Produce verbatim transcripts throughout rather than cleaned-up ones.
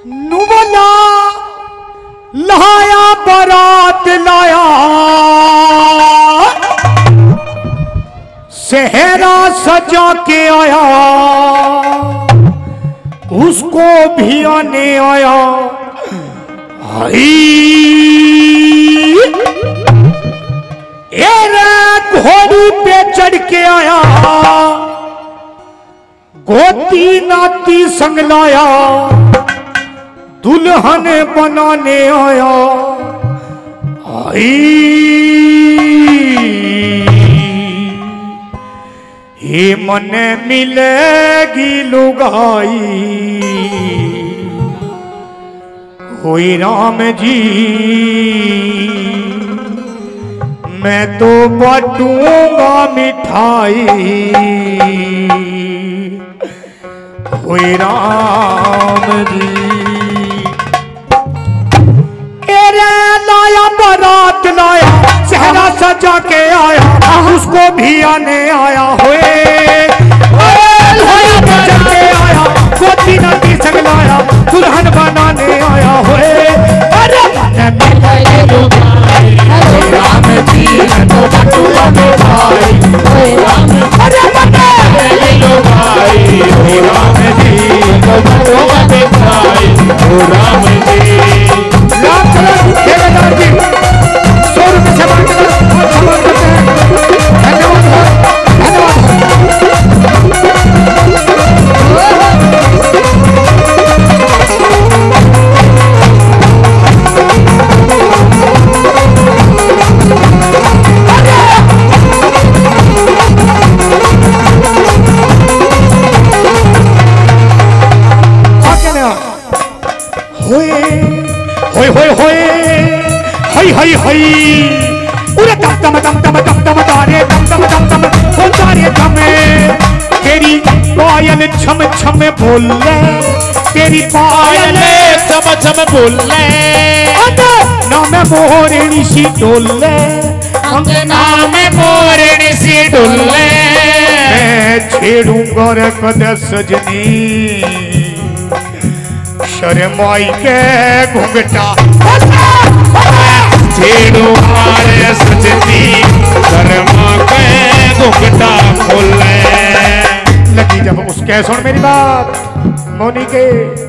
नुमला लहाया बारात लाया सेहरा सजा के आया उसको भी आने आया। घोड़ी पे चढ़ के आया गोती नाती संग लाया दुल्हन बनाने आया। आई ये मन मिलेगी लुगाई होई राम जी मैं तो बांटूंगा मिठाई होई राम जी। लाया बारात लाया सेहरा सजा के आया उसको भी आने आया हुए के आया गोती नाती संग लाया दुल्हन बनाने आया हुए। अरे राम जी तो बटुआ में भाई अरे राम जी तो बटुआ में भाई राम जी ठेकेदार जी सौ रुपये से बांट कर सवाल करते हैं। धन्यवाद धन्यवाद। होए होए होए हई हई हई उरे दम दम दम दम दम दम तारे दम दम दम दम हो तारे दमे तेरी पायल छम छम बोले तेरी पायल छम छम बोले नाम मोरनी सी डोले नाम मोरनी सी डोले मैं छेड़ूंगा रे कद सजनी शर्माई के घुंघटा छेड़ो मारे सजनी शर्मा के घुंघटा खोले। लगी जब उसके सुन मेरी बात मौनी के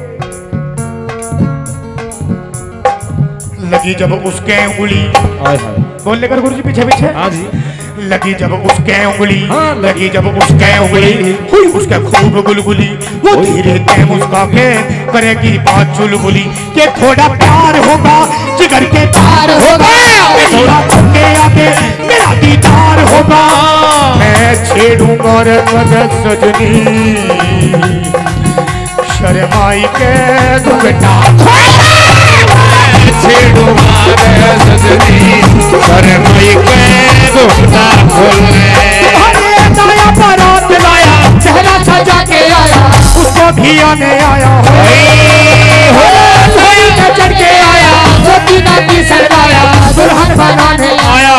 लगी जब उसके उंगली बोल लेकर गुरु जी पीछे पीछे हाँ जी लगी जब उसके उंगली हाँ, लगी जब उसके उंगली हुई उसके खूब गुलगुली वो धीरे से मुस्का के करेगी बात चुलबुली के थोड़ा प्यार होगा जिगर के तार होगा थोड़ा के आगे मेरा दीदार होगा मैं छेड़ूंगा रे कद सजनी शर्माई के घुंघटा छेड़ूंगा रे सजनी शर्माई के घुंघटा खोले। लाया बारात लाया चेहरा सजा के आया उसको भी आने आया चढ़ के आया गोती नाती संग आया दुल्हन बनाने आया।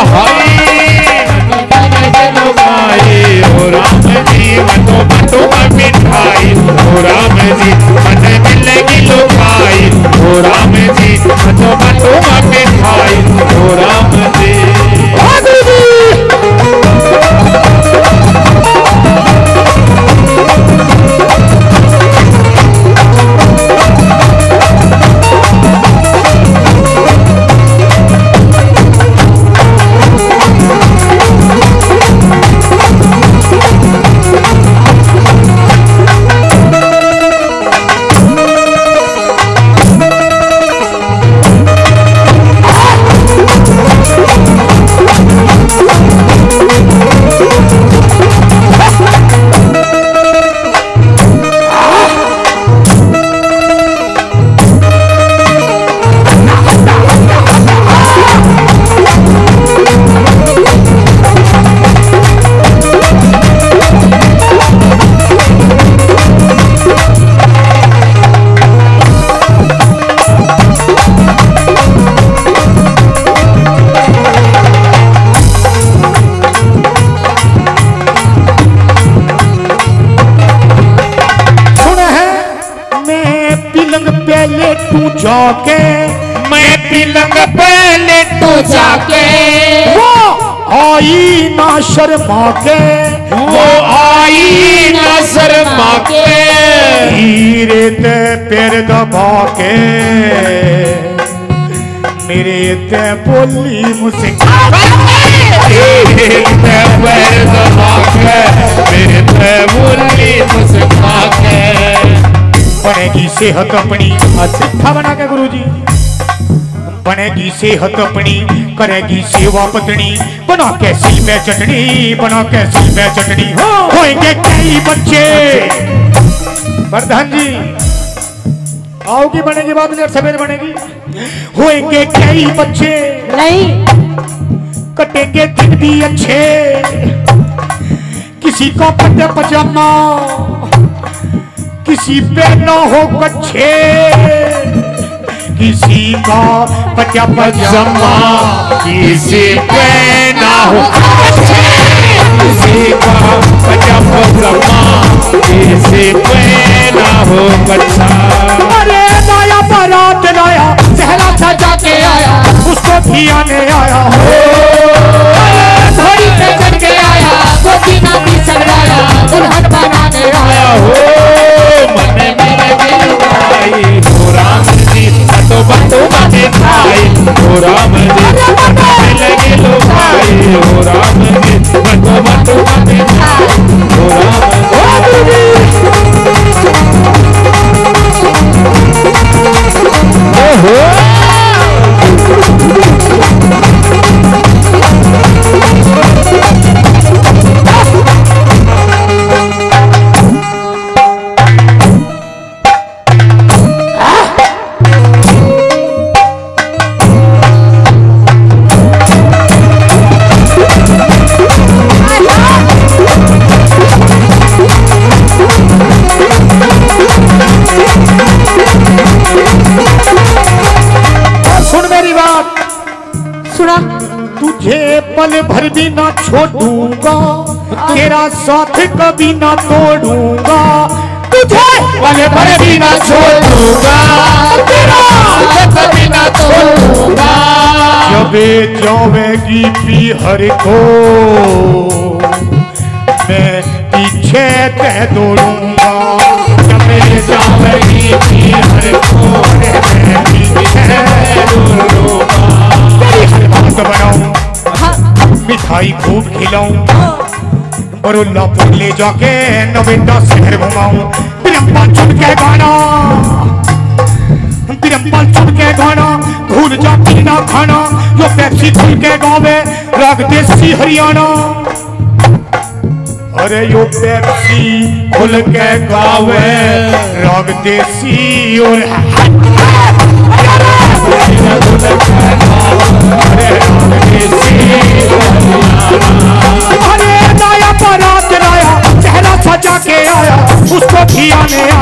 हो राम जी मतो मतो मिठाई हो राम जी मन मिलेगी लुगाई हो राम जी मतो मतो मिठाई हो राम जी। लेटू जाके, मैं पलंग पे लेटू जाके, वो आई ना शर्मा के, वो आई ना शर्मा के, धीरे ते पैर दबा के मेरे ते बोली मुस्कान, तेरे ते पैर दबा के मेरे ते बोली मुस्कान के। बनेगी सेहत अपनी सिक्खा बना के गुरुजी, बनेगी सेहत अपनी, करेगी सेवा पत्नी, बना के सिल पे चटनी, बना के सिल पे चटनी, होएंगे कई बच्चे। प्रधान जी आओगी, बनेगी बाद में सवेरे बनेगी, होएंगे कई बच्चे, नहीं कटेंगे दिन भी अच्छे, किसी को पट्टे पजामा, किसी पे ना हो कच्छे, किसी का पट्टा पजामा, किसी पे ना हो कच्छे, किसी का पट्टा पजामा, किसी पे ना हो कच्छा। अरे नया बारात लाया, सहरा सजा के आया, उसको भी आने आया हो, थोड़ी पे चढ़ के आया, वो बिना भी सगड़ाया, दुल्हन बनाने आया हो। मन मेरे दिल भाई हो राम जी, बतो बतो बने भाई हो राम जी, मन लगे लो भाई हो राम जी, बतो बतो बने भाई हो राम जी। तुझे पल भर भी ना छोड़ूंगा, तेरा साथ कभी ना तोड़ूंगा, तुझे पल भर भी ना छोड़ूंगा, तेरा साथ कभी ना तोड़ूंगा। जब जावेगी पीहर को मैं पीछे ते दौड़ूंगा, जब जावेगी पीहर को मैं पीछे दौड़ूंगा। हर बात बनाऊं, मिठाई खूब खिलाऊं, बरुल्लापुर ले जाके नवेटा शहर घुमाऊं, बिरम्पा चुन के गाना, बिरम्पा चुन के गाना, भूल जा पीना खाना, जो पेप्सी खुल के गावे राग देसी हरियाणा। अरे यो पेप्सी खुल के गावे राग देसी और अरे नया बारात लाया, चेहरा सजा के आया, उसको भी आने